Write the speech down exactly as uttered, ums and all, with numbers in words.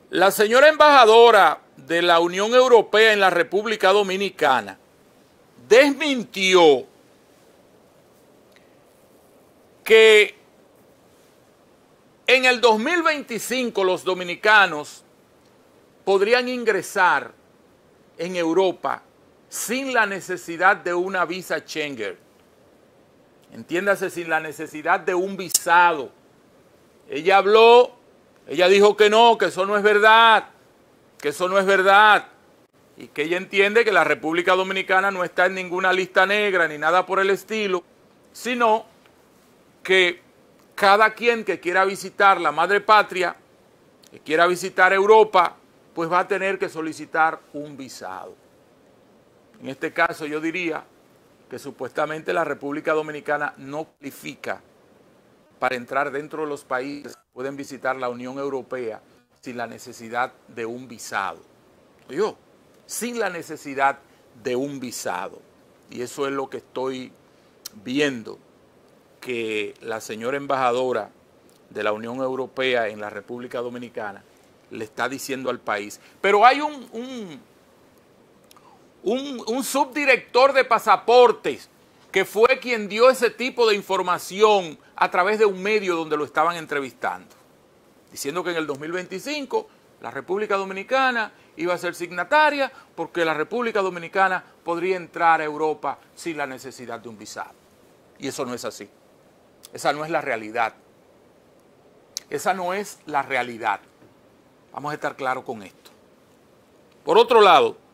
La señora embajadora de la Unión Europea en la República Dominicana desmintió que en el dos mil veinticinco los dominicanos podrían ingresar en Europa sin la necesidad de una visa Schengen. Entiéndase, sin la necesidad de un visado. Ella habló, ella dijo que no, que eso no es verdad, que eso no es verdad, y que ella entiende que la República Dominicana no está en ninguna lista negra ni nada por el estilo, sino que cada quien que quiera visitar la madre patria, que quiera visitar Europa, pues va a tener que solicitar un visado. En este caso yo diría que supuestamente la República Dominicana no califica para entrar dentro de los países que pueden visitar la Unión Europea sin la necesidad de un visado. Yo, sin la necesidad de un visado. Y eso es lo que estoy viendo que la señora embajadora de la Unión Europea en la República Dominicana le está diciendo al país. Pero hay un, un, un, un subdirector de pasaportes que fue quien dio ese tipo de información a través de un medio donde lo estaban entrevistando, diciendo que en el dos mil veinticinco la República Dominicana iba a ser signataria porque la República Dominicana podría entrar a Europa sin la necesidad de un visado. Y eso no es así. Esa no es la realidad. Esa no es la realidad. Vamos a estar claros con esto. Por otro lado,